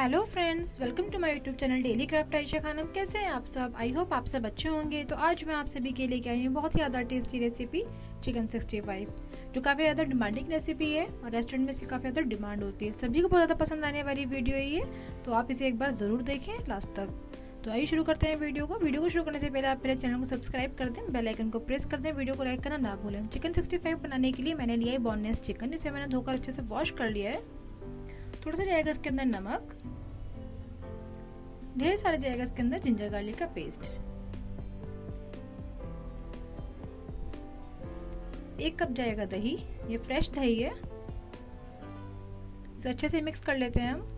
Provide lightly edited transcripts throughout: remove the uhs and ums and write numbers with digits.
Hello friends, welcome to my YouTube channel daily craft Ayesha Khanam. कैसे हैं आप सब? आई होप आप सब अच्छे होंगे। तो आज मैं आप सभी के लेके आई हूँ बहुत ही ज़्यादा टेस्टी रेसिपी चिकन 65, जो काफ़ी ज़्यादा डिमांडिंग रेसिपी है और रेस्टोरेंट में इसकी काफ़ी ज़्यादा डिमांड होती है। सभी को बहुत ज़्यादा पसंद आने वाली वीडियो है ये, तो आप इसे एक बार ज़रूर देखें लास्ट तक। तो आइए शुरू करते हैं वीडियो को शुरू करने से पहले आप मेरे चैनल को सब्सक्राइब कर दें, बेल आइकन को प्रेस कर दें, वीडियो को लाइक करना ना भूलें। चिकन 65 बनाने के लिए मैंने लिया है बोनलेस चिकन, जिसे मैंने धोकर अच्छे से वॉश कर लिया है। थोड़ा सा जाएगा इसके अंदर नमक, ढेर सारे जाएगा इसके अंदर जिंजर गार्लिक का पेस्ट, 1 कप जाएगा दही, ये फ्रेश दही है। इसे अच्छे से मिक्स कर लेते हैं हम।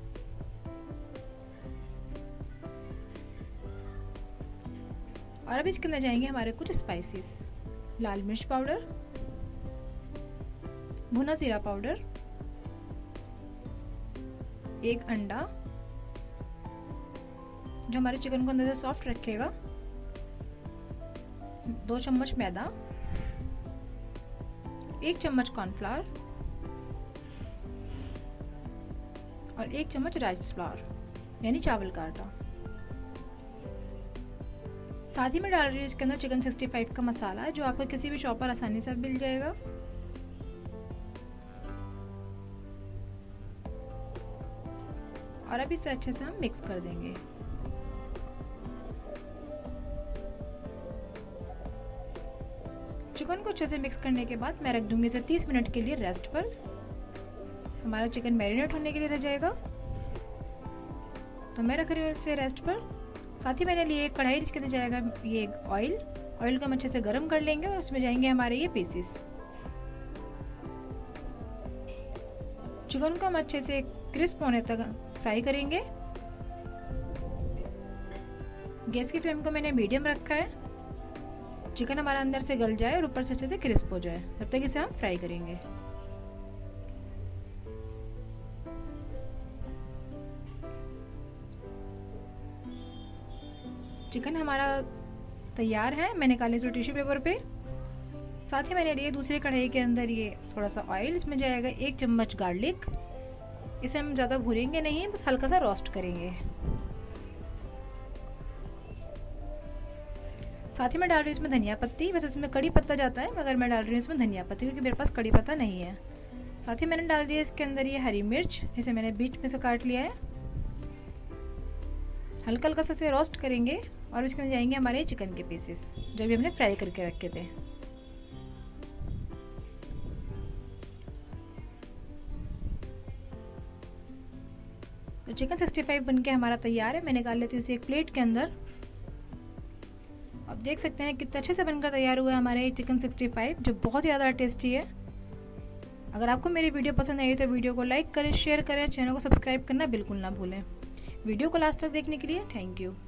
और अब इसके अंदर जाएंगे हमारे कुछ स्पाइसेस, लाल मिर्च पाउडर, भुना जीरा पाउडर, 1 अंडा जो हमारे चिकन को अंदर से सॉफ्ट रखेगा, 2 चम्मच मैदा, 1 चम्मच कॉर्नफ्लावर और 1 चम्मच राइस फ्लावर यानी चावल का आटा। साथ ही में डाल रही हूँ इसके अंदर चिकन 65 का मसाला, जो आपको किसी भी शॉप पर आसानी से मिल जाएगा। और अब इसे अच्छे से हम मिक्स कर देंगे। चिकन को अच्छे से मिक्स करने के बाद मैं रख दूंगी इसे 30 मिनट के लिए रेस्ट पर। हमारा चिकन मैरिनेट होने के लिए रह जाएगा, तो मैं रख रही हूँ इसे रेस्ट पर। साथ ही मैंने लिए एक कढ़ाई, जिसके अंदर जाएगा ये ऑयल को हम अच्छे से गर्म कर लेंगे और उसमें जाएंगे हमारे ये पीसेस। चिकन को हम अच्छे से क्रिस्प होने तक फ्राई करेंगे। गैस की फ्लेम को मैंने मीडियम रखा है, चिकन हमारा अंदर से गल जाए और ऊपर से अच्छे से क्रिस्प हो जाए, तब तक इसे हम फ्राई करेंगे। चिकन हमारा तैयार है, मैंने निकाले इसे टिश्यू पेपर पे। साथ ही मैंने लिए दूसरी कढ़ाई के अंदर ये थोड़ा सा ऑयल, इसमें जाएगा 1 चम्मच गार्लिक। इसे हम ज़्यादा भूनेंगे नहीं, बस हल्का सा रोस्ट करेंगे। साथ ही मैं डाल रही हूँ इसमें धनिया पत्ती, वैसे इसमें कड़ी पत्ता जाता है, मगर मैं डाल रही हूँ इसमें धनिया पत्ती क्योंकि मेरे पास कड़ी पत्ता नहीं है। साथ ही मैंने डाल दिया इसके अंदर ये हरी मिर्च, इसे मैंने बीच में से काट लिया है। हल्का हल्का सा इसे रोस्ट करेंगे और इसके अंदर जाएंगे हमारे चिकन के पीसेस, जो भी हमने फ्राई करके रखे थे। तो चिकन 65 बनके हमारा तैयार है। मैं निकाल लेती हूँ इसे एक प्लेट के अंदर। आप देख सकते हैं कितना अच्छे से बनकर तैयार हुआ है हमारे ये चिकन 65, जो बहुत ही ज़्यादा टेस्टी है। अगर आपको मेरी वीडियो पसंद आई तो वीडियो को लाइक करें, शेयर करें, चैनल को सब्सक्राइब करना बिल्कुल ना भूलें। वीडियो को लास्ट तक देखने के लिए थैंक यू।